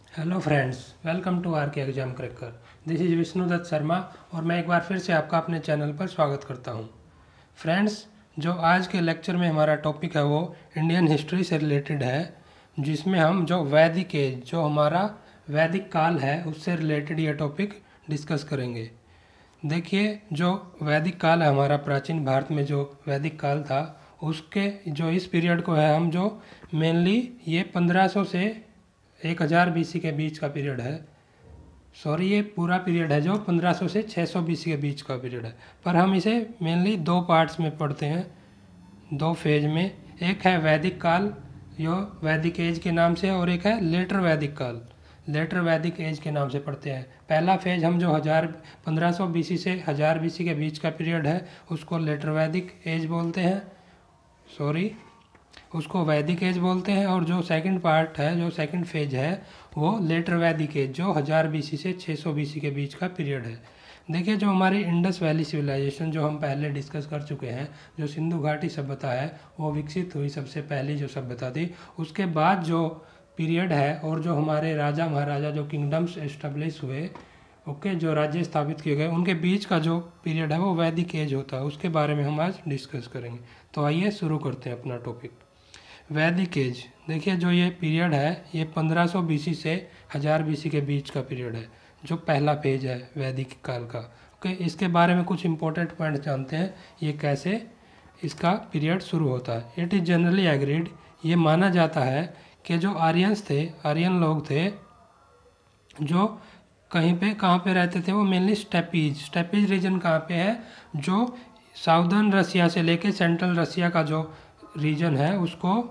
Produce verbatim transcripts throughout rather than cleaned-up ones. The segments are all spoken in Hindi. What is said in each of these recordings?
Hello friends, welcome to R K exam cracker. This is Vishnudutt Sharma और मैं एक बार फिर से आपका अपने चैनल पर स्वागत करता हूं। फ्रेंड्स, जो आज के लेक्चर में हमारा टॉपिक है वो इंडियन हिस्ट्री से रिलेटेड है, जिसमें हम जो वैदिक एज, जो हमारा वैदिक काल है, उससे रिलेटेड ये टॉपिक डिस्कस करेंगे। देखिए, जो वैदिक काल है हमारा, प्राचीन भारत में जो वैदिक काल था, उसके जो इस पीरियड को है हम जो मेनली ये पंद्रह सौ से एक हज़ार बीसी के बीच का पीरियड है। सॉरी, ये पूरा पीरियड है जो पंद्रह सौ से छह सौ बीसी के बीच का पीरियड है, पर हम इसे मेनली दो पार्ट्स में पढ़ते हैं, दो फेज में। एक है वैदिक काल, जो वैदिक एज के नाम से, और एक है लेटर वैदिक काल, लेटर वैदिक एज के नाम से पढ़ते हैं। पहला फेज हम जो हज़ार पंद्रह सौ बीसी से हज़ार बीसी के बीच का पीरियड है उसको लेटर वैदिक एज बोलते हैं, सॉरी उसको वैदिक एज बोलते हैं। और जो सेकंड पार्ट है, जो सेकंड फेज है, वो लेटर वैदिक एज, जो हज़ार बीसी से छह सौ बीसी के बीच का पीरियड है। देखिए, जो हमारी इंडस वैली सिविलाइजेशन जो हम पहले डिस्कस कर चुके हैं, जो सिंधु घाटी सभ्यता है वो विकसित हुई, सबसे पहली जो सभ्यता थी। उसके बाद जो पीरियड है और जो हमारे राजा महाराजा जो किंगडम्स एस्टेब्लिश हुए, ओके, जो राज्य स्थापित किए गए, उनके बीच का जो पीरियड है वो वैदिक एज होता है। उसके बारे में हम आज डिस्कस करेंगे। तो आइए शुरू करते हैं अपना टॉपिक। वैदिक एज, देखिए जो ये पीरियड है ये पंद्रह सौ बीसी से हज़ार बीसी के बीच का पीरियड है, जो पहला पेज है वैदिक काल का। ओके, इसके बारे में कुछ इंपॉर्टेंट पॉइंट जानते हैं, ये कैसे इसका पीरियड शुरू होता है। इट इज़ जनरली एग्रीड, ये माना जाता है कि जो आर्यंस थे, आर्यन लोग थे, जो कहीं पे कहाँ पे रहते थे, वो मेनली स्टेपीज, स्टेपीज रीजन कहाँ पे है, जो साउदर्न रसिया से लेके सेंट्रल रसिया का जो रीजन है उसको,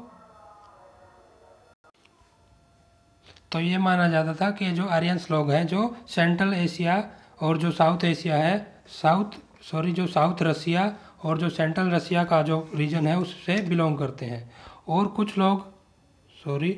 तो ये माना जाता था कि जो आर्यंस लोग हैं जो सेंट्रल एशिया और जो साउथ एशिया है, साउथ सॉरी जो साउथ रसिया और जो सेंट्रल रसिया का जो रीजन है उससे बिलोंग करते हैं। और कुछ लोग सॉरी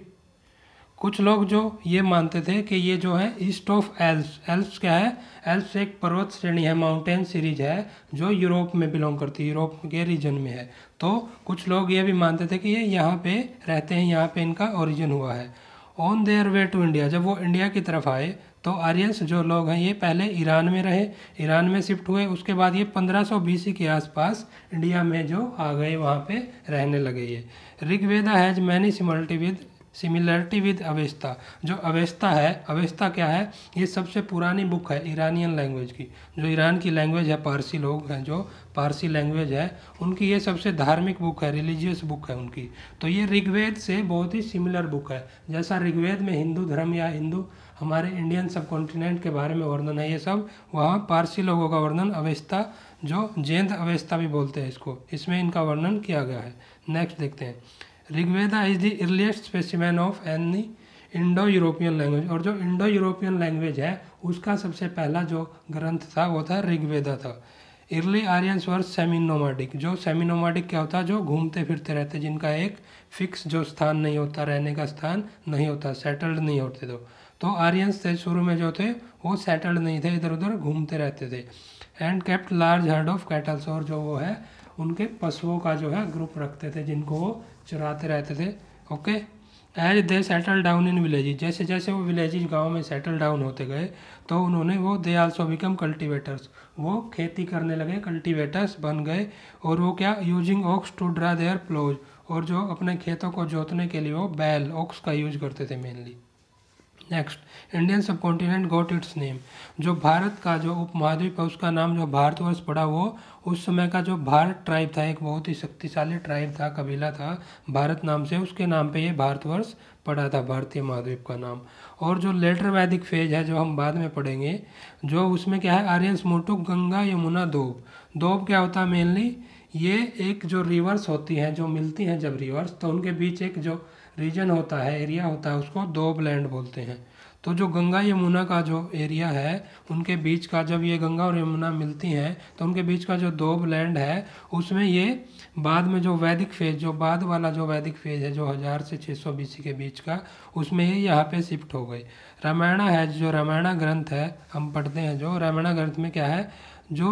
कुछ लोग जो ये मानते थे कि ये जो है ईस्ट ऑफ एल्प्स, एल्प्स क्या है, एल्प्स एक पर्वत श्रेणी है, माउंटेन सीरीज है, जो यूरोप में बिलोंग करती है, यूरोप के रीजन में है। तो कुछ लोग ये भी मानते थे कि ये यहाँ पे रहते हैं, यहाँ पे इनका ओरिजिन हुआ है। On their way to India, जब वो इंडिया की तरफ आए तो आर्यंस जो लोग हैं ये पहले ईरान में रहे, ईरान में शिफ्ट हुए, उसके बाद ये पंद्रह सौ बीसी के आसपास इंडिया में जो आ गए, वहाँ पे रहने लगे। ये Rigveda has many similarity with similarity with Avesta, जो अवेस्ता है, अवेस्ता क्या है, ये सबसे पुरानी बुक है ईरानियन लैंग्वेज की, जो ईरान की लैंग्वेज है, पारसी लोग हैं जो पारसी लैंग्वेज है उनकी, ये सबसे धार्मिक बुक है, रिलीजियस बुक है उनकी। तो ये ऋग्वेद से बहुत ही सिमिलर बुक है। जैसा ऋग्वेद में हिंदू धर्म या हिंदू हमारे इंडियन सब कॉन्टिनेंट के बारे में वर्णन है, ये सब वहाँ पारसी लोगों का वर्णन, अवेस्ता, जो जैन अवेस्ता भी बोलते हैं इसको, इसमें इनका वर्णन किया गया है। नेक्स्ट देखते हैं, Rigveda is the earliest specimen of any Indo European language, और जो इंडो यूरोपियन लैंग्वेज है उसका सबसे पहला जो ग्रंथ था वो था ऋग्वेदा था। Early Aryans were semi nomadic, जो सेमी नोमाडिक क्या होता है, जो घूमते फिरते रहते, जिनका एक फिक्स जो स्थान नहीं होता, रहने का स्थान नहीं होता, सेटल्ड नहीं होते। तो तो आर्यंस थे शुरू में जो थे वो सेटल्ड नहीं थे, इधर उधर घूमते रहते थे। And kept large herd of cattles, और जो वो है उनके पशुओं का जो है ग्रुप रखते थे, जिनको वो चुराते रहते थे। Okay, as they settle down in villages, जैसे जैसे वो विलेजेज गांव में सेटल डाउन होते गए तो उन्होंने वो दे आल्सो बिकम कल्टिवेटर्स, वो खेती करने लगे, कल्टिवेटर्स बन गए। और वो क्या, using ox to draw their ploughs, और जो अपने खेतों को जोतने के लिए वो बैल, ऑक्स का यूज करते थे mainly. Next, Indian subcontinent got its name, जो भारत का जो उपमहाद्वीप है उसका नाम जो भारतवर्ष पड़ा, वो उस समय का जो भारत ट्राइब था, एक बहुत ही शक्तिशाली ट्राइब था, कबीला था भारत नाम से, उसके नाम पे ये भारतवर्ष पड़ा था, भारतीय महाद्वीप का नाम। और जो लेटर वैदिक फेज है जो हम बाद में पढ़ेंगे, जो उसमें क्या है, आर्यंस मोटू गंगा यमुना दोब, दोब क्या होता है मेनली, ये एक जो रिवर्स होती हैं, जो मिलती हैं जब रिवर्स, तो उनके बीच एक जो रीजन होता है, एरिया होता है, उसको दोब लैंड बोलते हैं। तो जो गंगा यमुना का जो एरिया है उनके बीच का, जब ये गंगा और यमुना मिलती हैं तो उनके बीच का जो दोब लैंड है, उसमें ये बाद में जो वैदिक फेज, जो बाद वाला जो वैदिक फेज है जो हज़ार से छह सौ बीसी के बीच का, उसमें ये यहाँ पे शिफ्ट हो गए। रामायणा है, जो रामायणा ग्रंथ है हम पढ़ते हैं, जो रामायणा ग्रंथ में क्या है, जो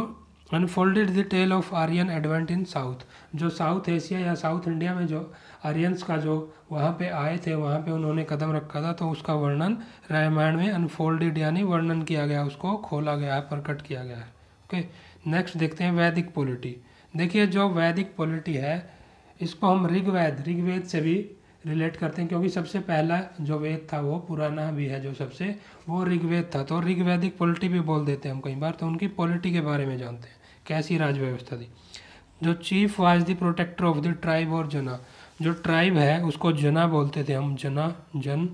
unfolded the tale of Aryan advent in south, जो साउथ एशिया या साउथ इंडिया में जो आर्यंस का जो वहाँ पे आए थे, वहाँ पे उन्होंने कदम रखा था, तो उसका वर्णन रामायण में अनफोल्डेड यानी वर्णन किया गया, उसको खोला गया है, प्रकट किया गया है। ओके, नेक्स्ट देखते हैं वैदिक पॉलिटी। देखिए जो वैदिक पॉलिटी है इसको हम ऋग्वेद ऋग्वेद से भी रिलेट करते हैं, क्योंकि सबसे पहला जो वेद था वो पुराना भी है जो सबसे, वो ऋग्वेद था, तो ऋग्वैदिक पॉलिटी भी बोल देते हैं हम कई बार। तो उनकी पॉलिटी के बारे में जानते हैं, कैसी राज व्यवस्था थी। जो chief was the protector of the tribe और जना, जो ट्राइब है उसको जना बोलते थे हम, जना जन,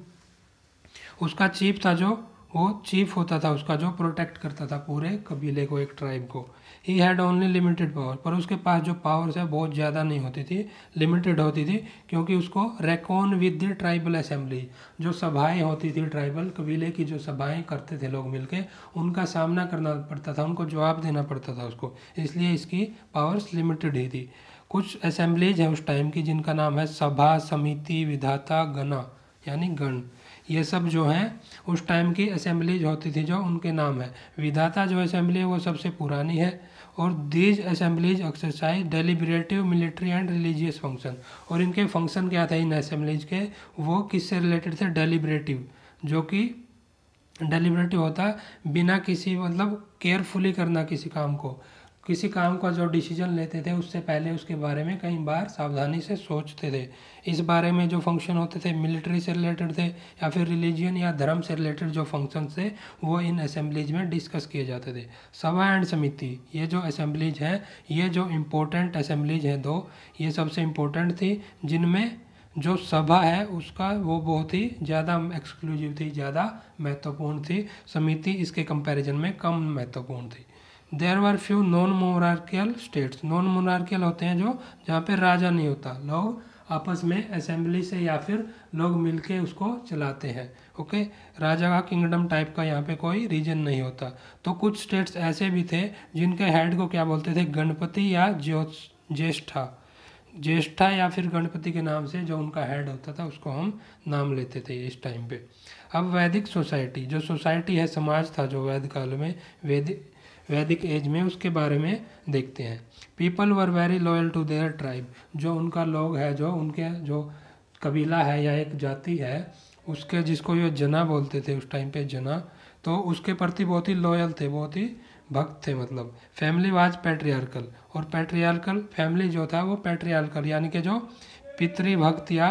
उसका चीफ था, जो वो चीफ होता था उसका, जो प्रोटेक्ट करता था पूरे कबीले को, एक ट्राइब को। He had only limited power, पर उसके पास जो पावर्स है बहुत ज़्यादा नहीं होती थी, लिमिटेड होती थी, क्योंकि उसको reckon with the tribal assembly, जो सभाएं होती थी ट्राइबल कबीले की, जो सभाएं करते थे लोग मिलके, उनका सामना करना पड़ता था, उनको जवाब देना पड़ता था उसको, इसलिए इसकी पावर्स लिमिटेड ही थी। कुछ असेंबलीज हैं उस टाइम की जिनका नाम है सभा, समिति, विधाता, गणा यानी गण, ये सब जो हैं उस टाइम की असेंबलीज होती थी जो उनके नाम है। विधाता जो असेंबली है वो सबसे पुरानी है, और these assemblies exercise deliberative military and religious function, और इनके फंक्शन क्या थे इन असेंबलीज के, वो किससे रिलेटेड थे, डेलिब्रेटिव, जो कि डेलिब्रेटिव होता है बिना किसी मतलब केयरफुली करना किसी काम को, किसी काम का जो डिसीजन लेते थे उससे पहले उसके बारे में कई बार सावधानी से सोचते थे। इस बारे में जो फंक्शन होते थे मिलिट्री से रिलेटेड थे या फिर रिलीजियन या धर्म से रिलेटेड जो फंक्शन थे वो इन असेंबलीज में डिस्कस किए जाते थे। सभा एंड समिति, ये जो असेंबलीज हैं, ये जो इम्पोर्टेंट असेंबलीज हैं दो, ये सबसे इम्पोर्टेंट थी, जिनमें जो सभा है उसका वो बहुत ही ज़्यादा एक्सक्लूसिव थी, ज़्यादा महत्वपूर्ण थी। समिति इसके कंपैरिजन में कम महत्वपूर्ण थी। There were few non monarchial states, non monarchial होते हैं जो जहाँ पे राजा नहीं होता, लोग आपस में असेंबली से या फिर लोग मिलके उसको चलाते हैं। ओके, राजा का किंगडम टाइप का यहाँ पे कोई रीजन नहीं होता। तो कुछ स्टेट्स ऐसे भी थे जिनके हेड को क्या बोलते थे, गणपति या ज्येष्ठा, ज्येष्ठा या फिर गणपति के नाम से जो उनका हेड होता था उसको हम नाम लेते थे इस टाइम पे। अब वैदिक सोसाइटी, जो सोसाइटी है, समाज था जो वैदिक काल में, वैदिक वैदिक एज में, उसके बारे में देखते हैं। People were very loyal to their tribe, जो उनका लोग है, जो उनके जो कबीला है या एक जाति है उसके, जिसको ये जना बोलते थे उस टाइम पे, जना, तो उसके प्रति बहुत ही लॉयल थे, बहुत ही भक्त थे मतलब। फैमिली वाज पैट्रियार्कल, और पैट्रियार्कल फैमिली जो था वो पैट्रियार्कल यानी कि जो पितृभक्त या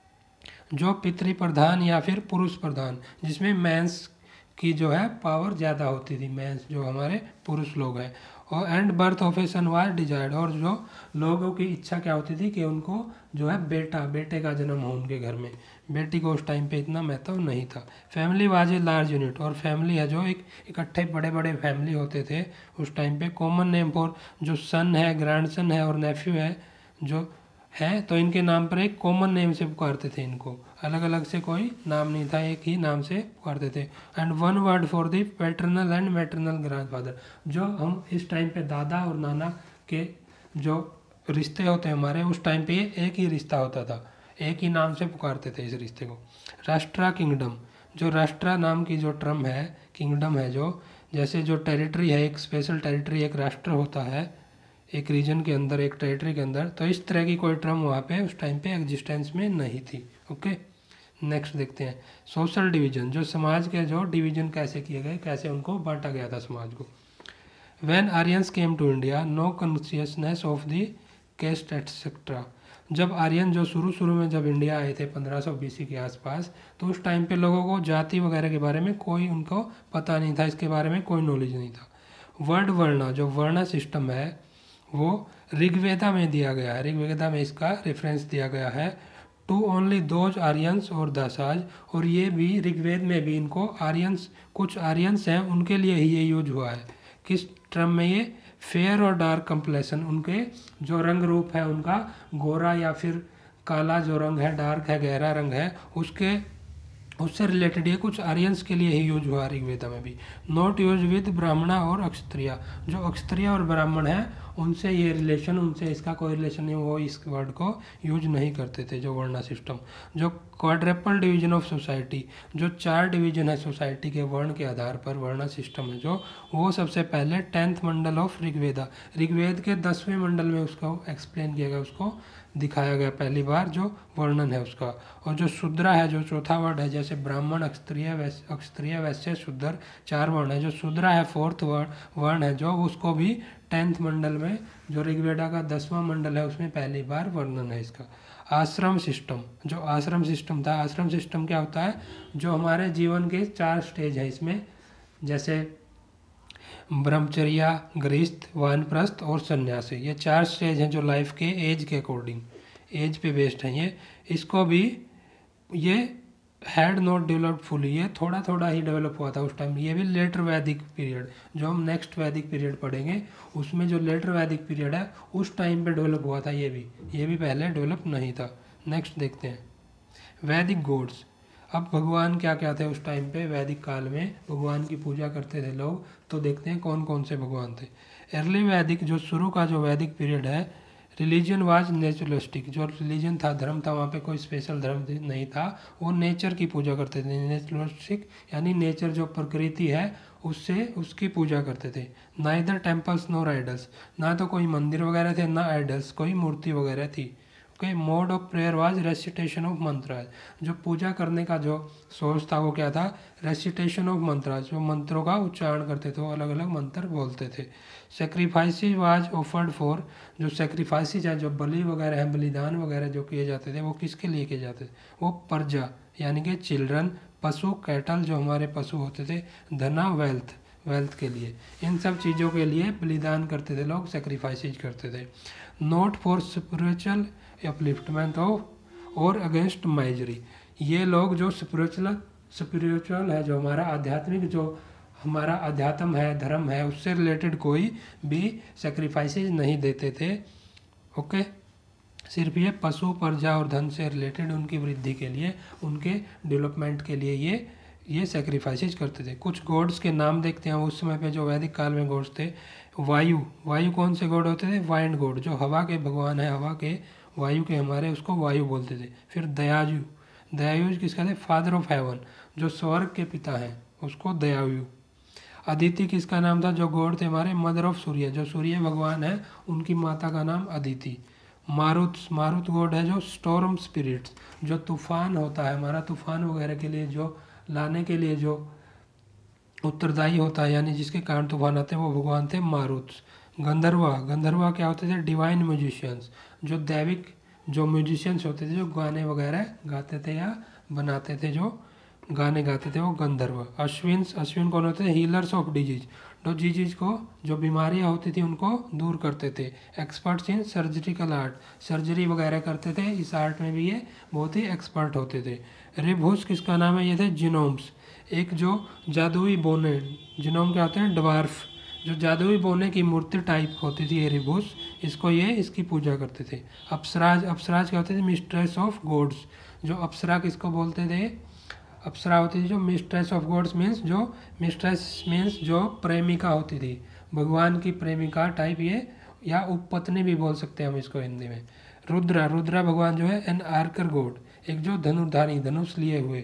जो पितृ प्रधान या फिर पुरुष प्रधान, जिसमें मेंस की जो है पावर ज़्यादा होती थी, मेंस जो हमारे पुरुष लोग हैं। और and birth of a son was desired, और जो लोगों की इच्छा क्या होती थी कि उनको जो है बेटा बेटे का जन्म हो उनके घर में, बेटी को उस टाइम पे इतना महत्व नहीं था। Family was a large unit, और फैमिली है जो एक इकट्ठे बड़े बड़े फैमिली होते थे उस टाइम पे। कॉमन नेम फॉर जो सन है, ग्रैंड सन है और नेफ्यू है जो है, तो इनके नाम पर एक कॉमन नेम से पुकारते थे इनको, अलग अलग से कोई नाम नहीं था, एक ही नाम से पुकारते थे। And one word for the paternal and maternal grandfather, जो हम इस टाइम पे दादा और नाना के जो रिश्ते होते हैं हमारे, उस टाइम पे एक ही रिश्ता होता था, एक ही नाम से पुकारते थे इस रिश्ते को। राष्ट्रा किंगडम, जो राष्ट्रा नाम की जो टर्म है, किंगडम है जो, जैसे जो टेरिटरी है, एक स्पेशल टेरिटरी एक राष्ट्र होता है एक रीजन के अंदर, एक टेरिटरी के अंदर, तो इस तरह की कोई टर्म वहाँ पे उस टाइम पे एग्जिस्टेंस में नहीं थी। ओके, नेक्स्ट देखते हैं सोशल डिवीजन, जो समाज के जो डिवीजन कैसे किए गए, कैसे उनको बांटा गया था समाज को। When Aryans came to India no consciousness of the caste etcetera, जब आर्यन जो शुरू शुरू में जब इंडिया आए थे पंद्रह सौ बीसी के आसपास, तो उस टाइम पे लोगों को जाति वगैरह के बारे में कोई उनको पता नहीं था, इसके बारे में कोई नॉलेज नहीं था। वर्ड वर्णा, जो वर्ण सिस्टम है वो ऋग्वेदा में दिया गया है, ऋग्वेदा में इसका रेफरेंस दिया गया है। टू ओनली दोज आर्यंस और दासाज, और ये भी ऋग्वेद में भी इनको आर्यंस, कुछ आर्यंस हैं उनके लिए ही ये यूज हुआ है। किस टर्म में ये, फेयर और डार्क कंप्लेशन, उनके जो रंग रूप है उनका गोरा या फिर काला जो रंग है, डार्क है, गहरा रंग है, उसके उससे रिलेटेड ये कुछ आर्यंस के लिए ही यूज हुआ ऋग्वेदा में भी। नॉट यूज विद ब्राह्मणा और अक्षत्रिया, जो अक्षत्रिय और ब्राह्मण है उनसे ये रिलेशन, उनसे इसका कोई रिलेशन नहीं, वो इस वर्ड को यूज नहीं करते थे। जो वर्णा सिस्टम, जो क्वाड्रेपल डिवीजन ऑफ सोसाइटी, जो चार डिवीजन है सोसाइटी के वर्ण के आधार पर वर्णा सिस्टम है जो, वो सबसे पहले टेंथ मंडल ऑफ ऋग्वेदा, ऋग्वेद के दसवें मंडल में उसको एक्सप्लेन किया गया, उसको दिखाया गया पहली बार जो वर्णन है उसका। और जो शूद्रा है जो चौथा वर्ड है, जैसे ब्राह्मण, क्षत्रिय, वैश्य, क्षत्रिय, वैश्य, शूद्र चार वर्ण है, जो शूद्रा है फोर्थ वर्ण है जो, उसको भी टेंथ मंडल में जो ऋग्वेदा का दसवां मंडल है उसमें पहली बार वर्णन है इसका। आश्रम सिस्टम, जो आश्रम सिस्टम था, आश्रम सिस्टम क्या होता है, जो हमारे जीवन के चार स्टेज है इसमें, जैसे ब्रह्मचर्या, गृहस्थ, वानप्रस्थ और सन्यासी, ये चार स्टेज हैं जो लाइफ के एज के अकॉर्डिंग, एज पे बेस्ड हैं ये। इसको भी ये हैड नॉट डेवलप्ड फुली, ये थोड़ा थोड़ा ही डेवलप हुआ था उस टाइम। ये भी लेटर वैदिक पीरियड, जो हम नेक्स्ट वैदिक पीरियड पढ़ेंगे उसमें जो लेटर वैदिक पीरियड है उस टाइम पे डेवलप हुआ था ये भी, ये भी पहले डेवलप नहीं था। नेक्स्ट देखते हैं वैदिक गॉड्स। अब भगवान क्या क्या थे उस टाइम पे, वैदिक काल में भगवान की पूजा करते थे लोग, तो देखते हैं कौन कौन से भगवान थे। अर्ली वैदिक, जो शुरू का जो वैदिक पीरियड है, रिलीजन वाज नेचुरलिस्टिक, जो रिलीजन था, धर्म था, वहाँ पे कोई स्पेशल धर्म नहीं था, वो नेचर की पूजा करते थे। नेचुरलिस्टिक यानी नेचर जो प्रकृति है उससे उसकी पूजा करते थे। नाइदर टेम्पल्स नोर आइडल्स, ना तो कोई मंदिर वगैरह थे ना आइडल्स, कोई मूर्ति वगैरह थी। Okay, mode of prayer was recitation of mantras, जो पूजा करने का जो सोर्स था वो क्या था, रेसिटेशन ऑफ मंत्राज, जो मंत्रों का उच्चारण करते थे, वो अलग अलग मंत्र बोलते थे। सेक्रीफाइसेज वाज ऑफर्ड फॉर, जो सेक्रीफाइसेज है, जो बलि वगैरह है, बलिदान वगैरह जो किए जाते थे, वो किसके लिए किए जाते थे, वो प्रजा यानी कि चिल्ड्रन, पशु, कैटल जो हमारे पशु होते थे, धना, वेल्थ, वेल्थ के लिए, इन सब चीज़ों के लिए बलिदान करते थे लोग, सेक्रीफाइसेज करते थे। Not for spiritual upliftment of और अगेंस्ट माइजरी, ये लोग जो स्पिरिचुअल स्पिरिचुअल है, जो हमारा आध्यात्मिक, जो हमारा अध्यात्म है, धर्म है, उससे रिलेटेड कोई भी सेक्रीफाइसेज नहीं देते थे। ओके, सिर्फ ये पशु, प्रजा और धन से रिलेटेड उनकी वृद्धि के लिए, उनके डेवलपमेंट के लिए ये ये सेक्रीफाइसेज करते थे। कुछ गॉड्स के नाम देखते हैं उस समय पे जो वैदिक काल में गॉड्स थे। वायु, वायु कौन से गॉड होते थे, वाइंड गॉड, जो हवा के भगवान है, हवा के, वायु के हमारे, उसको वायु बोलते थे। फिर दयायु, दयायु किसका थे, फादर ऑफ हेवन, जो स्वर्ग के पिता हैं, उसको दयायु। अदिति किसका नाम था, जो गॉड थे हमारे, मदर ऑफ सूर्य, जो सूर्य भगवान है उनकी माता का नाम अदिति। मारुत, मारुत गॉड है जो स्टॉर्म स्पिरिट्स, जो तूफान होता है हमारा, तूफान वगैरह के लिए जो लाने के लिए जो उत्तरदायी होता है, यानी जिसके कारण तूफान आते हैं, वो भगवान थे मारुत। गंधर्वा, गंधर्वा क्या होते थे, डिवाइन म्यूजिशियंस, जो दैविक जो म्यूजिशियंस होते थे, जो गाने वगैरह गाते थे या बनाते थे, जो गाने गाते थे, वो गंधर्व। अश्विन्स, अश्विन कौन होते थे, हीलर्स ऑफ डिजीज, जो डिजीज को, जो बीमारियां होती थी उनको दूर करते थे। Experts in surgical art, surgery वगैरह करते थे, इस आर्ट में भी ये बहुत ही एक्सपर्ट होते थे। रिभुस किसका नाम है, ये थे जिनोम्स, एक जो जादुई बोने, जिनोम क्या होते हैं, डवार्फ, जो जादुई बोने की मूर्ति टाइप होती थी ये रिभुस, इसको ये इसकी पूजा करते थे। अप्सराज, अप्सराज क्या होते थे, मिस्ट्रेस ऑफ गॉड्स, जो अप्सरा किसको बोलते थे, अप्सरा होती थी जो मिस्ट्रेस ऑफ गॉड्स मीन्स, जो मिस्ट्रेस मीन्स जो प्रेमिका होती थी, भगवान की प्रेमिका टाइप ये, या उपपत्नी भी बोल सकते हैं हम इसको हिंदी में। रुद्रा, रुद्रा भगवान जो है एन आर्कर गॉड, एक जो धनुर्धारी, धनुष लिए हुए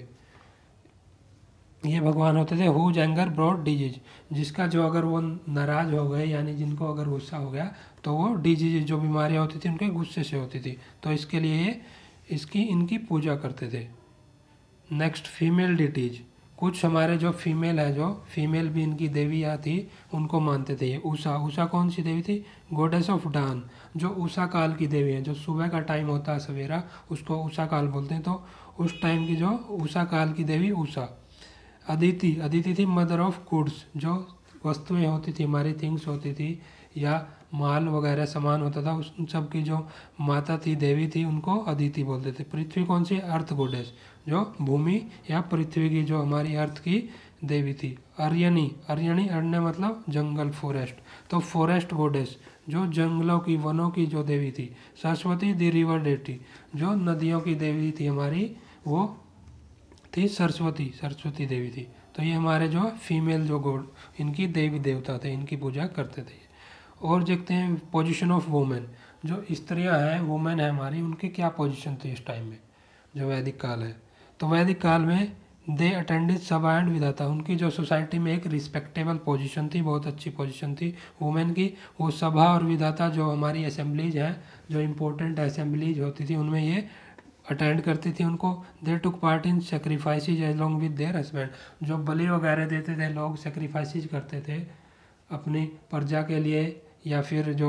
ये भगवान होते थे। हुज एंगर ब्रॉड डिजीज, जिसका जो अगर वो नाराज हो गए, यानी जिनको अगर गुस्सा हो गया तो वो डिजीज, जो बीमारियाँ होती थी उनके गुस्से से होती थी, तो इसके लिए ये इसकी इनकी पूजा करते थे। नेक्स्ट फीमेल डिटीज, कुछ हमारे जो फीमेल है, जो फीमेल भी इनकी देवियाँ थी उनको मानते थे ये। उषा, उषा कौन सी देवी थी, गॉडेस ऑफ डान, जो उषा काल की देवी है, जो सुबह का टाइम होता है सवेरा, उसको उषा काल बोलते हैं, तो उस टाइम की जो उषा काल की देवी उषा। अदिति, अदिति थी मदर ऑफ गुड्स, जो वस्तुएं होती थी हमारी, थिंग्स होती थी या माल वगैरह सामान होता था, उस सब की जो माता थी, देवी थी, उनको अदिति बोलते थे। पृथ्वी कौन सी, अर्थ गॉडेस, जो भूमि या पृथ्वी की जो हमारी अर्थ की देवी थी। अरयणी, अरयणी, अरण्य मतलब जंगल, फॉरेस्ट, तो फॉरेस्ट गॉडेस, जो जंगलों की, वनों की जो देवी थी। सरस्वती दी रिवर डेटी, जो नदियों की देवी थी हमारी, वो थी सरस्वती, सरस्वती देवी थी। तो ये हमारे जो फीमेल जो गॉड, इनकी देवी देवता थे, इनकी पूजा करते थे। और देखते हैं पोजीशन ऑफ वुमेन, जो स्त्रियां हैं, वुमेन है हमारी, उनकी क्या पोजीशन थी इस टाइम में जो वैदिक काल है। तो वैदिक काल में दे अटेंडेड सभा एंड विधाता, उनकी जो सोसाइटी में एक रिस्पेक्टेबल पोजीशन थी, बहुत अच्छी पोजीशन थी वुमेन की। वो सभा और विधाता जो हमारी असेंबलीज हैं, जो इम्पोर्टेंट असेंबलीज होती थी, उनमें ये अटेंड करती थी उनको। They took part in sacrifices along with their husband, जो बलि वगैरह देते थे लोग, सेक्रीफाइसेज करते थे अपनी प्रजा के लिए या फिर जो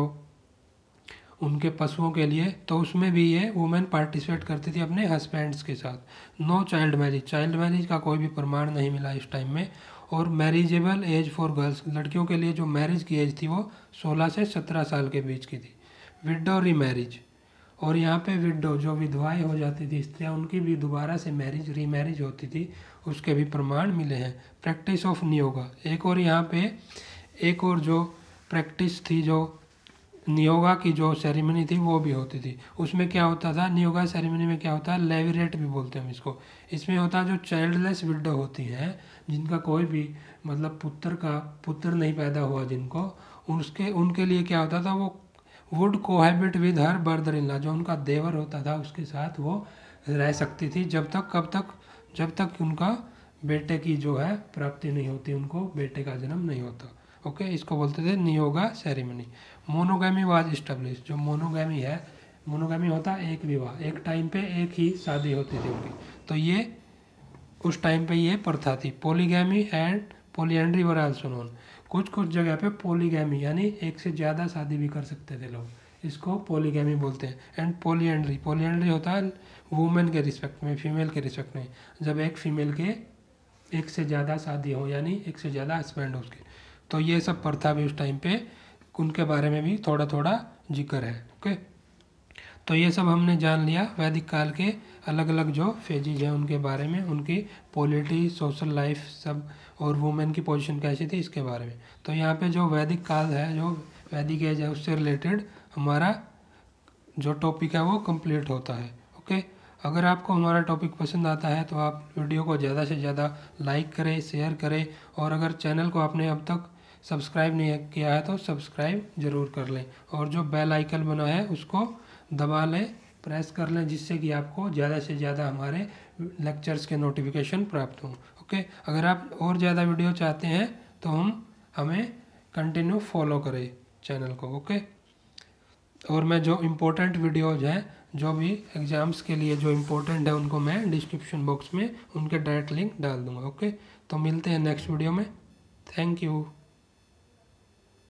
उनके पशुओं के लिए, तो उसमें भी ये वुमेन पार्टिसिपेट करती थी अपने हस्बैंड्स के साथ। No child marriage, child marriage का कोई भी प्रमाण नहीं मिला इस टाइम में। और मैरिजेबल एज फॉर गर्ल्स, लड़कियों के लिए जो मैरिज की एज थी वो सोलह से सत्रह साल के बीच की थी। विडो रीमैरिज, और यहाँ पे विडो जो विधवाएं हो जाती थी स्त्रियाँ, उनकी भी दोबारा से मैरिज रीमैरिज होती थी, उसके भी प्रमाण मिले हैं। प्रैक्टिस ऑफ नियोगा, एक और यहाँ पे एक और जो प्रैक्टिस थी, जो नियोगा की जो सेरेमनी थी वो भी होती थी। उसमें क्या होता था, नियोगा सेरेमनी में क्या होता है, लेविरेट भी बोलते हैं हम इसको। इसमें होता है जो चाइल्डलेस विडो होती हैं, जिनका कोई भी मतलब पुत्र का पुत्र नहीं पैदा हुआ जिनको, उसके उनके लिए क्या होता था, वो would cohabit with her brother in law, जो उनका देवर होता था उसके साथ वो रह सकती थी, जब तक कब तक जब तक उनका बेटे की जो है प्राप्ति नहीं होती, उनको बेटे का जन्म नहीं होता। ओके, इसको बोलते थे niyoga ceremony. Monogamy was establish, जो मोनोगैमी है, मोनोगैमी होता है एक विवाह, एक टाइम पे एक ही शादी होती थी उनकी, तो ये उस टाइम पे ये प्रथा थी। Polygamy and polyandry were also known, कुछ कुछ जगह पे पॉलीगैमी यानी एक से ज़्यादा शादी भी कर सकते थे लोग, इसको पॉलीगैमी बोलते हैं। एंड पॉलीएंड्री, पॉलीएंड्री होता है वुमेन के रिस्पेक्ट में, फीमेल के रिस्पेक्ट में, जब एक फीमेल के एक से ज़्यादा शादी हो यानी एक से ज़्यादा हस्बैंड हो उसके। तो ये सब प्रथा भी उस टाइम पे, उनके बारे में भी थोड़ा थोड़ा जिक्र है। ओके, तो ये सब हमने जान लिया वैदिक काल के अलग अलग जो फेजेज हैं उनके बारे में, उनकी पॉलिटी, सोशल लाइफ सब, और वुमेन की पोजीशन कैसी थी इसके बारे में। तो यहाँ पे जो वैदिक काल है, जो वैदिक एज है, उससे रिलेटेड हमारा जो टॉपिक है वो कंप्लीट होता है। ओके, अगर आपको हमारा टॉपिक पसंद आता है तो आप वीडियो को ज़्यादा से ज़्यादा लाइक करें, शेयर करें, और अगर चैनल को आपने अब तक सब्सक्राइब नहीं किया है तो सब्सक्राइब ज़रूर कर लें, और जो बेल आइकन बना है उसको दबा लें, प्रेस कर लें, जिससे कि आपको ज़्यादा से ज़्यादा हमारे लेक्चर्स के नोटिफिकेशन प्राप्त हों। ओके, अगर आप और ज़्यादा वीडियो चाहते हैं तो हम हमें कंटिन्यू फॉलो करें चैनल को। ओके, और मैं जो इम्पोर्टेंट वीडियोज़ हैं, जो भी एग्ज़ाम्स के लिए जो इम्पोर्टेंट है, उनको मैं डिस्क्रिप्शन बॉक्स में उनके डायरेक्ट लिंक डाल दूँगा। ओके, तो मिलते हैं नेक्स्ट वीडियो में। Thank you.